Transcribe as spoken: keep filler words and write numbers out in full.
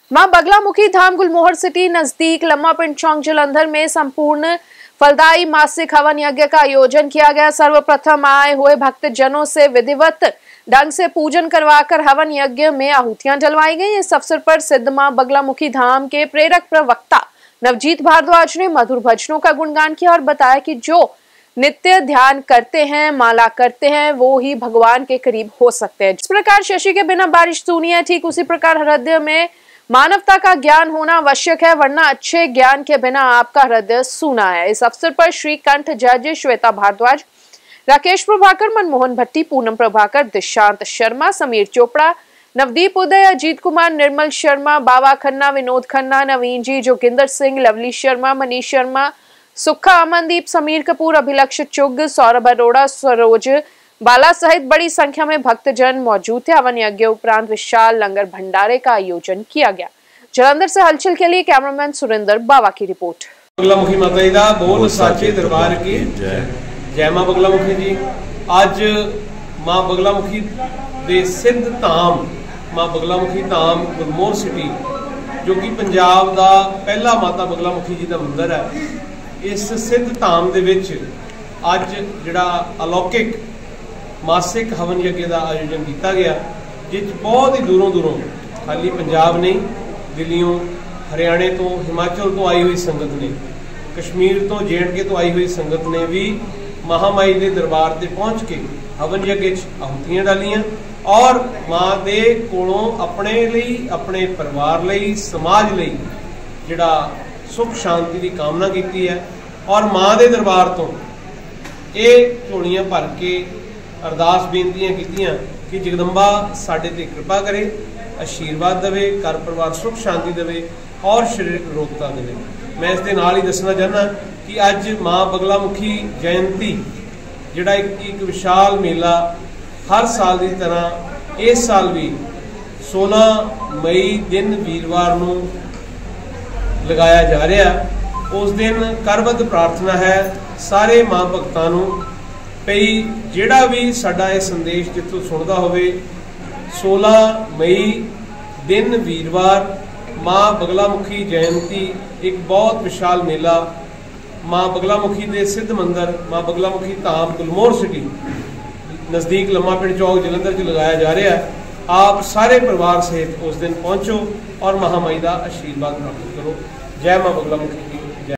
मां बगलामुखी धाम गुलमोहर सिटी नजदीक लम्मा पिंड चौक जलंधर में संपूर्ण फलदायी मासिक हवन यज्ञ का आयोजन किया गया। सर्वप्रथम आए हुए भक्तजनों से विधिवत ढंग से पूजन करवाकर हवन यज्ञ में आहुतियां जलवाई गई। इस अवसर पर सिद्ध मां बगलामुखी धाम के प्रेरक प्रवक्ता नवजीत भारद्वाज ने मधुर भजनों का गुणगान किया और बताया कि जो नित्य ध्यान करते हैं, माला करते हैं, वो ही भगवान के करीब हो सकते हैं। जिस प्रकार शशि के बिना बारिश सूनी है, ठीक उसी प्रकार हृदय में मानवता का ज्ञान होना आवश्यक है, वरना अच्छे ज्ञान के बिना आपका हृदय सूना है। इस अवसर पर श्री कंठ जज श्वेता भारद्वाज, राकेश प्रभाकर, मनमोहन भट्टी, पूनम प्रभाकर, दिशांत शर्मा, समीर चोपड़ा, नवदीप उदय, अजीत कुमार, निर्मल शर्मा, बाबा खन्ना, विनोद खन्ना, नवीन जी, जोगिंदर सिंह, लवली शर्मा, मनीष शर्मा, सुखा, अमनदीप, समीर कपूर, अभिलक्ष चुग, सौरभ अरोड़ा, सरोज बाला सहित बड़ी संख्या में भक्तजन मौजूद थे। हवन यज्ञ उपरांत विशाल लंगर भंडारे का आयोजन किया गया। जलंधर से हलचल के लिए कैमरामैन सुरेंद्र बावा की रिपोर्ट। बगलामुखी माता जी दा बोल साचे दरबार की जय। जय मां बगलामुखी जी। आज मां बगलामुखी दे सिद्ध धाम मां बगलामुखी धाम गुलमोहर सिटी जो कि पंजाब दा पहला माता बगलामुखी जी दा मंदिर है, इस सिद्ध धाम दे विच अज जिहड़ा अलौकिक मासिक हवन यज्ञ का आयोजन किया गया, जिस बहुत ही दूरों दूरों खाली पंजाब नहीं, दिल्लियों, हरियाणे तो, हिमाचल तो आई हुई संगत ने, कश्मीर तो, जे एंड के तो आई हुई संगत ने भी महामाई के दरबार से पहुँच के हवन यज्ञ आहुतियां डालियां और माँ के कोलों अपने लिए, अपने परिवार लिए, समाज लिए जिहड़ा सुख शांति की कामना की है। और माँ के दरबार तो ये झोलियां भर के अरदास बेनतियां कीतियां कि जगदम्बा साडे ते कृपा करे, आशीर्वाद देवे, घर परिवार सुख शांति देवे और शरीरक रोगता देवे। मैं इस दे नाल ही दसना चाहना कि अज मां बगलामुखी जयंती जिहड़ा एक, एक विशाल मेला हर साल की तरह इस साल भी सोलह मई दिन वीरवार नूं लगाया जा रहा। उस दिन करबद्ध प्रार्थना है सारे मां भगतां नूं पई जिहड़ा भी साडा यह संदेश जिथों सुनदा होवे, सोलह मई दिन वीरवार मां बगलामुखी जयंती एक बहुत विशाल मेला मां बगलामुखी के सिद्ध मंदिर मां बगलामुखी धाम गुलमोहर सिटी नज़दीक लम्मा पिंड चौक जलंधर च लगाया जा रहा है। आप सारे परिवार सहित उस दिन पहुँचो और महामाई का आशीर्वाद प्राप्त करो। जय मां बगलामुखी।